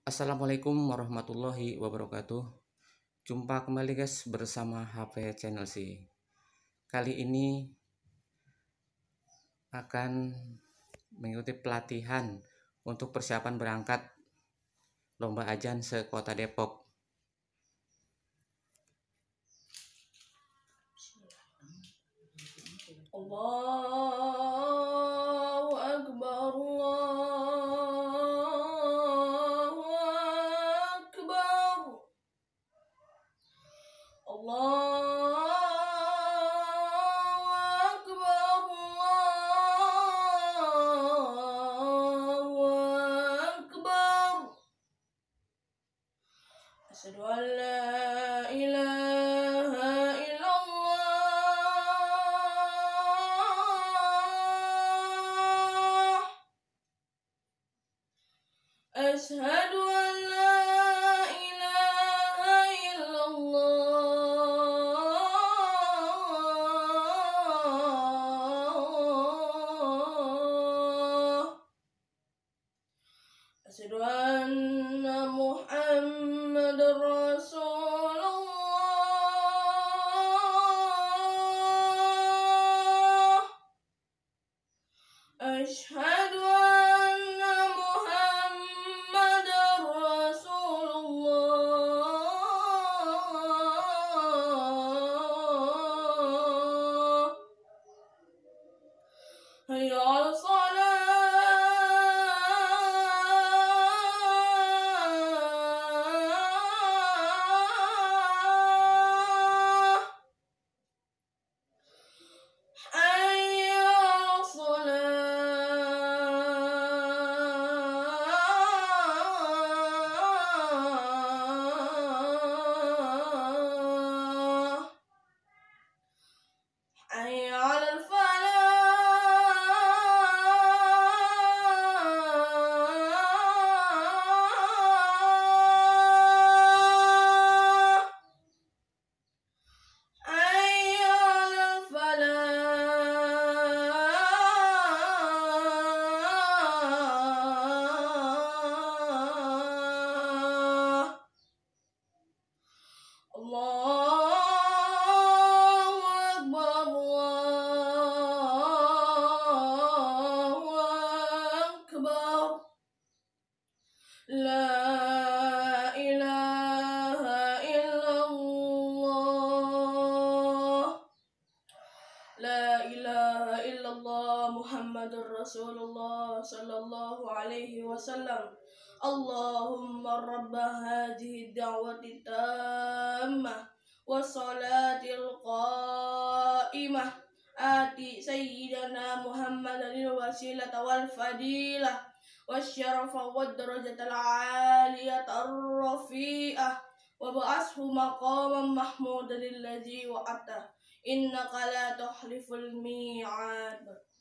Assalamualaikum warahmatullahi wabarakatuh. Jumpa kembali guys bersama HP Channel C. Kali ini akan mengikuti pelatihan untuk persiapan berangkat lomba azan se-Kota Depok. Allahu Akbar, Allahu Akbar, Allahu Akbar, Allahu Akbar. Asyhadu an la ilaha illallah. Asyhadu an la ilaha illallah. Asyhadu anna Muhammadar Rasulullah. Asyhadu anna Muhammadar Rasulullah. Hayya 'alas salah. Hayya 'alas salah. Hayya 'alal falah. Hayya 'alal falah. Allahu Akbar, Allahu Akbar. La ilaha illallah. La ilaha illallah Muhammadur Rasulullah sallallahu alaihi wasallam. Allahumma rabba hadhihi da'wati tammah wassalatil qa'imah ati sayyidana Muhammadan wasilata wal fadilah wasyarafa wad darajatal 'aliyata ar-rafi'ah wa ba'ashu maqaman mahmudan alladzi wa'ata innaka la tukhliful mi'ad.